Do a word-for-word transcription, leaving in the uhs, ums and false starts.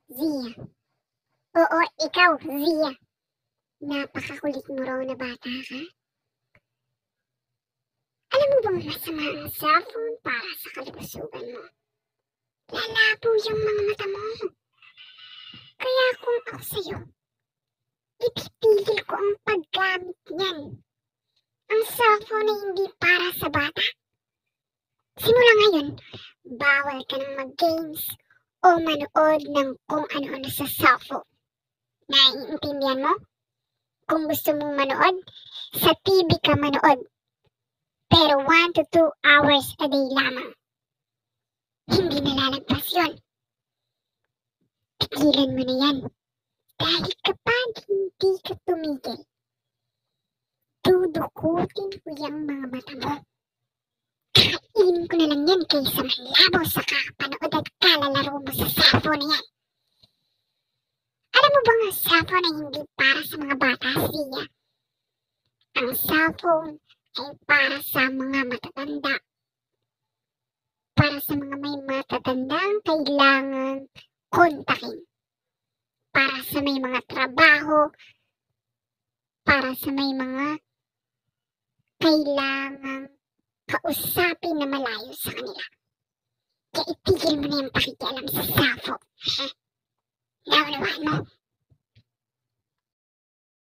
Zia. Oo, ikaw, Zia. Napakakulit mo raw na bata ka. Alam mo bang masama ang cellphone para sa kalusugan mo? Lalabo yung mga mata mo. Kaya kung ako sa'yo, ipitigil ko ang paggamit niyan. Ang cellphone ay hindi para sa bata. Simula ngayon, bawal ka nang mag-games o manood ng kung ano-ano sa cellphone. Naiintindihan mo? Kung gusto mong manood, sa T V ka manood. Pero one to two hours a day lamang. Hindi nalalagpas yun. Tigilan mo na yan. Dahil kapag hindi ka tumigil, dudukutin ko yung mga mata mo. Kakainin ko na lang yan kaysa manlabo sa kakapanood at kalalaro mo sa cellphone na yan. Alam mo bang ang cellphone ay hindi para sa mga bata, Zia? Ang cellphone ay para sa mga matatanda. Para sa mga may matatandang kailangan kontakin. Para sa may mga trabaho. Para sa may mga kailangan kausapin na malayo sa kanila. Kaya itigil mo na yung pakikialam sa cellphone. Naunawaan mo?